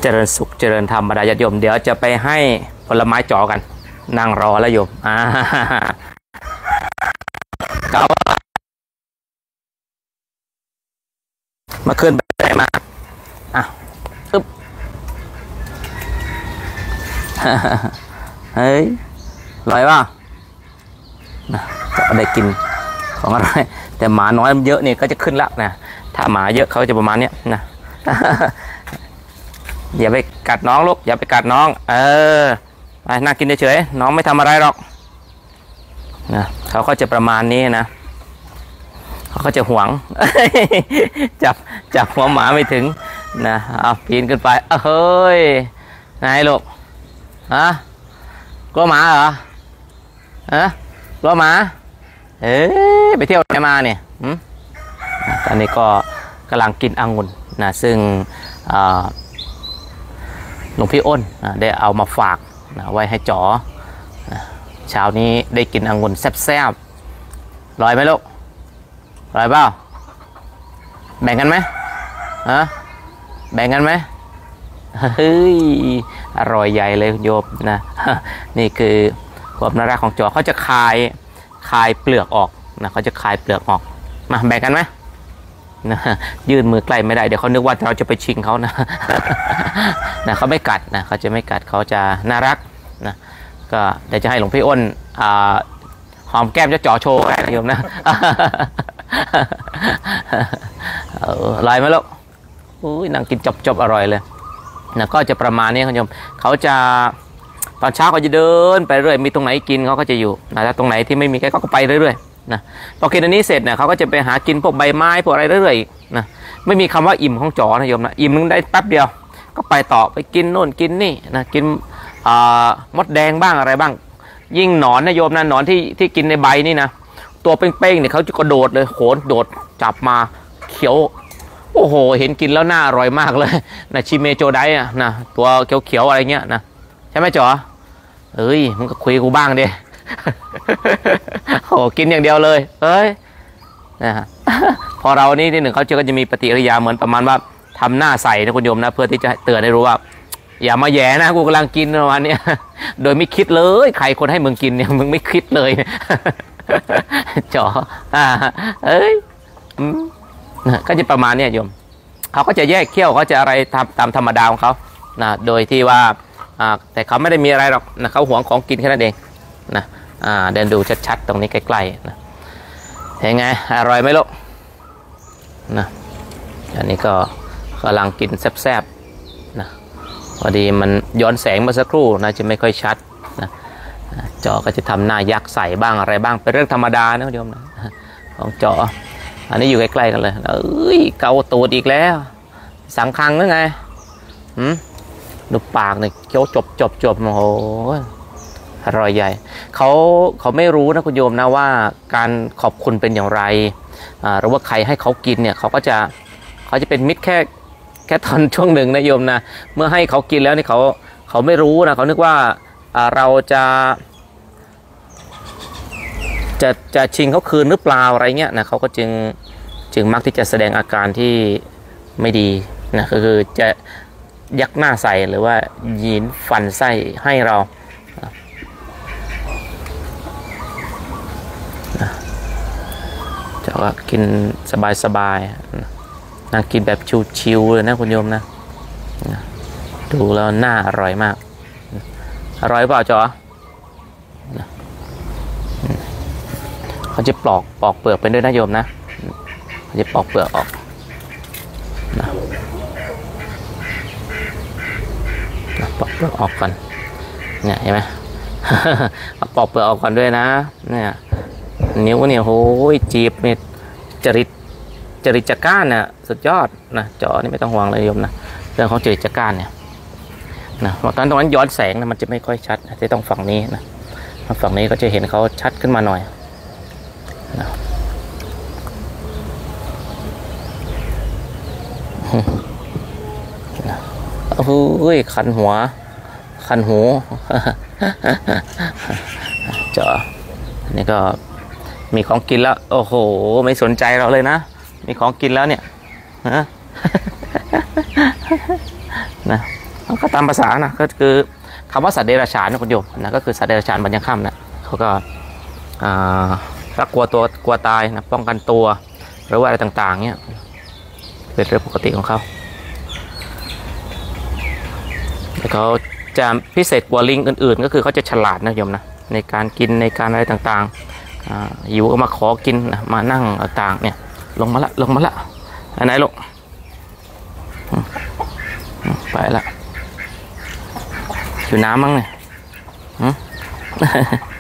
จริญสุขเจริญธรรมบรรดาญาติโยมเดี๋ยวจะไปให้ผลไม้จ่อกันนั่งรอแล้วโยมเขามาขึ้นไปไหนมาปึ๊บเฮ้ยอร่อยป่ะได้กินของอะไรแต่หมาน้อยเยอะนี่ก็จะขึ้นแล้วนะถ้าหมาเยอะเขาจะประมาณนี้นะอย่าไปกัดน้องลูกอย่าไปกัดน้องไปนั่งกินเฉยๆน้องไม่ทำอะไรหรอกนะเขาก็จะประมาณนี้นะเขาก็จะหวง จับหัวหมาไม่ถึงนะเอาปีนขึ้นไปเฮ้ยไงลูกกลัวหมาเหรอกลัวหมาไปเที่ยวไหนมาเนี่ยตอนนี้ก็กำลังกินองุ่นนะซึ่งหลวงพี่อ้นได้เอามาฝากนะไว้ให้จ๋อเช้านี้ได้กินองุ่นแซ่บๆอร่อยไหมลูกอร่อยเปล่าแบ่งกันไหมแบ่งกันไหมเฮ้ยอร่อยใหญ่เลยโยมนะนี่คือความน่ารักของจ๋อเขาจะคายเปลือกออกนะเขาจะคายเปลือกออกมาแบ่งกันไหมนะยื่นมือใกล้ไม่ได้เดี๋ยวเขานึกว่าเราจะไปชิงเขานะเขาไม่กัดนะเขาจะไม่กัดเขาจะน่ารักนะก็เดี๋ยวจะให้หลวงพี่อ้นหอมแก้มจะจ่อโชว์นะโยมนะอร่อยไหมลูกนั่งกินจบอร่อยเลยนะก็จะประมาณนี้คุณโยมเขาจะตอนเช้าเขาจะเดินไปเรื่อยมีตรงไหนกินเขาก็จะอยู่นะถ้าตรงไหนที่ไม่มีเขาก็ไปเรื่อยๆนะพอกินอันนี้เสร็จเนี่ยเขาก็จะไปหากินพวกใบไม้พวกอะไรเรื่อยๆนะไม่มีคำว่าอิ่มของจ๋อนะโยมนะอิ่มนึงได้แป๊บเดียวก็ไปต่อไปกินโน่นกินนี่นะกินมดแดงบ้างอะไรบ้างยิ่งหนอนนะโยมนะหนอนที่กินในใบนี่นะตัวเป้งๆเนี่ยเขาจะกระโดดเลยโขนโดดจับมาเขียวโอ้โหเห็นกินแล้วน่าอร่อยมากเลยนะชิเมโจไดนะตัวเขียวๆอะไรเงี้ยนะใช่ไหมจ๋อมึงก็คุยกูบ้างดิโอ้กินอย่างเดียวเลยนะพอเรานี่ที่หนึ่งเขาก็จะมีปฏิกิริยาเหมือนประมาณว่าทำหน้าใสนะคุณโยมนะเพื่อที่จะเตือนให้รู้ว่าอย่ามาแย่นะกูกำลังกินประมาณนี้โดยไม่คิดเลยใครคนให้มึงกินเนี่ยมึงไม่คิดเลยจ๋อก็จะประมาณนี้โยมเขาก็จะแยกเขี้ยวเขาจะอะไรตามธรรมดาของเขานะโดยที่ว่าแต่เขาไม่ได้มีอะไรหรอกนะเขาหวงของกินแค่นั้นเองนะเดินดูชัดๆตรงนี้ใกล้ๆนะเห็นไงอร่อยไหมลูกนะอันนี้ก็กำลังกินแซ่บๆนะพอดีมันย้อนแสงมาสักครู่นะจะไม่ค่อยชัดนะจ๋อก็จะทำหน้ายักษ์ใส่บ้างอะไรบ้างเป็นเรื่องธรรมดานะโยมนะของจ๋ออันนี้อยู่ใกล้ๆกันเลยเกาตูดอีกแล้วสังคังหรือไงดูปากเนี่ยเคี้ยวจบโอ้โหอร่อยใหญ่เขาไม่รู้นะคุณโยมนะว่าการขอบคุณเป็นอย่างไรหรือว่าใครให้เขากินเนี่ยเขาจะเป็นมิตรแค่ตอนช่วงหนึ่งนะโยมนะเมื่อให้เขากินแล้วนี่เขาไม่รู้นะเขานึกว่าเราจะชิงเขาคืนหรือเปล่าอะไรเงี้ยนะเขาก็จึงมักที่จะแสดงอาการที่ไม่ดีนะก็คือจะยักหน้าใส่หรือว่ายีนฟันไส้ให้เราจะว่ากินสบายๆนะกินแบบชิวๆเลยนะคุณโยมนะดูแล้วน่าอร่อยมากอร่อยเปล่าจ๋อเขาจะปอกเปลือกเป็นด้วยนะโยมนะเขาจะปอกเปลือกออกนะปอกเปลือกออกก่อนเนี่ยเห็นไหม ปอกเปลือกออกก่อนด้วยนะเนี่ยนิ้วเนี่ยโหยจีบเนี่ยจริตจักร้านน่ะสุดยอดนะจ๋อนี่ไม่ต้องห่วงเลยโยมนะเรื่องของจริตจักร้านเนี่ยนะตอนนั้นย้อนแสงนะมันจะไม่ค่อยชัดจะต้องฝั่งนี้นะฝั่งนี้ก็จะเห็นเขาชัดขึ้นมาหน่อยนะโอ้ยคันหูจ๋อนี่ก็มีของกินแล้วโอ้โหไม่สนใจเราเลยนะมีของกินแล้วเนี่ยนะก็ตามภาษานะก็คือคำว่าสัตว์เดรัจฉานนะคุณโยมนะก็คือสัตว์เดรัจฉานบรรยังค่ำนะเขาก็รักกลัวตายนะป้องกันตัวหรือว่าอะไรต่างๆเนี่ยเป็นเรื่องปกติของเขาแต่เขาจะพิเศษกว่าลิงอื่นๆก็คือเขาจะฉลาดนะโยมนะในการกินในการอะไรต่างๆหิวก็มาขอกินนะมานั่งต่างๆเนี่ยลงมาละอันไหนลูกไปละอยู่น้ำมั้งเนี่ย